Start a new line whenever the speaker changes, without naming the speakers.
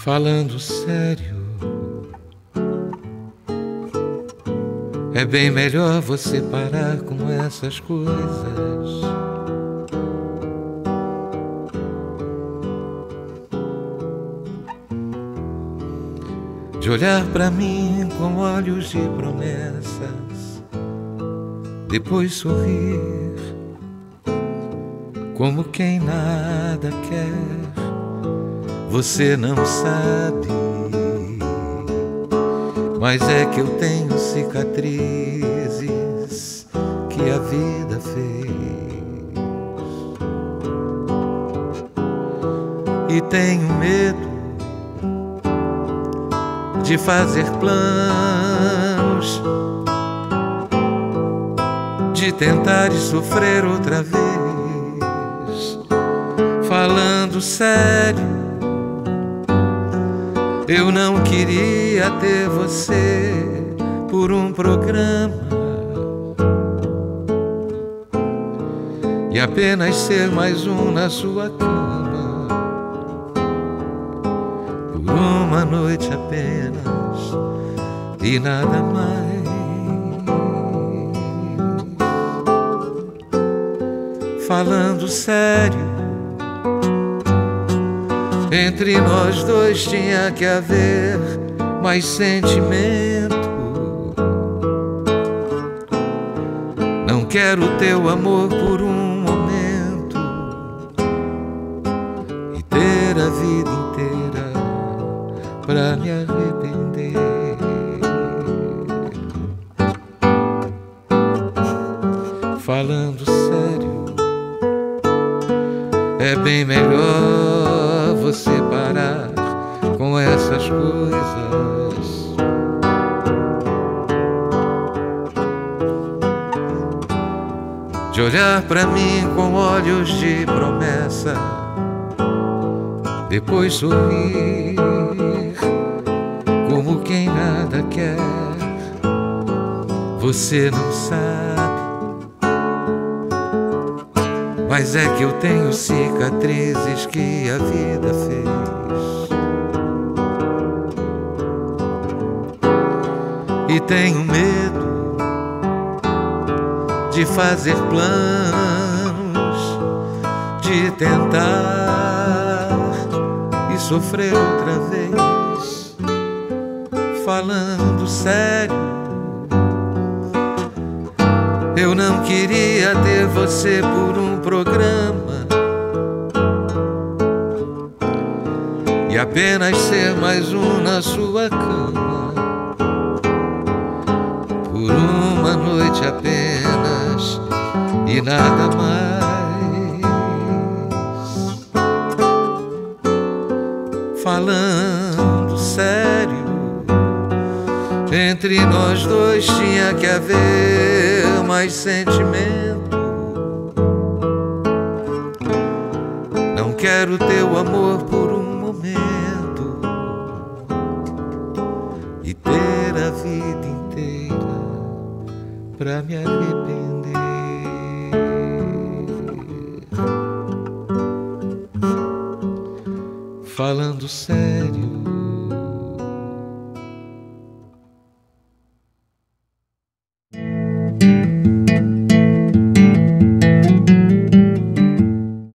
Falando sério, é bem melhor você parar com essas coisas. De olhar pra mim com olhos de promessas, depois sorrir como quem nada quer. Você não sabe, mas é que eu tenho cicatrizes que a vida fez. E tenho medo de fazer planos, de tentar e sofrer outra vez. Falando sério, eu não queria ter você por um programa e apenas ser mais um na sua cama, por uma noite apenas e nada mais. Falando sério, entre nós dois tinha que haver mais sentimento. Não quero teu amor por um momento e ter a vida inteira pra me arrepender. Falando sério, é bem melhor você parar com essas coisas. De olhar pra mim com olhos de promessa, depois sorrir como quem nada quer. Você não sabe, mas é que eu tenho cicatrizes que a vida fez. E tenho medo de fazer planos, de tentar e sofrer outra vez. Falando sério, eu não queria ter você por um programa e apenas ser mais um na sua cama, por uma noite apenas e nada mais. Falando sério, entre nós dois tinha que haver mais sentimento. Não quero teu amor por um momento e ter a vida inteira pra me arrepender. Falando sério,